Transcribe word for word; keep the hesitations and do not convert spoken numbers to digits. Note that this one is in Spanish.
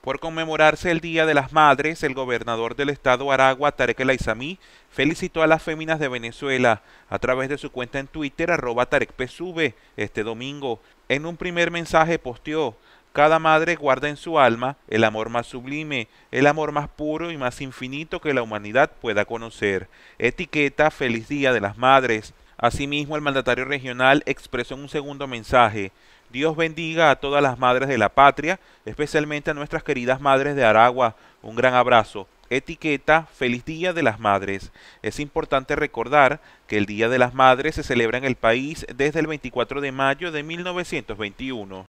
Por conmemorarse el Día de las Madres, el gobernador del estado Aragua, Tareck El Aissami, felicitó a las féminas de Venezuela a través de su cuenta en Twitter, arroba TareckPSV, este domingo. En un primer mensaje posteó: cada madre guarda en su alma el amor más sublime, el amor más puro y más infinito que la humanidad pueda conocer. Etiqueta Feliz Día de las Madres. Asimismo, el mandatario regional expresó en un segundo mensaje: Dios bendiga a todas las madres de la patria, especialmente a nuestras queridas madres de Aragua. Un gran abrazo. Etiqueta Feliz Día de las Madres. Es importante recordar que el Día de las Madres se celebra en el país desde el veinticuatro de mayo de mil novecientos veintiuno.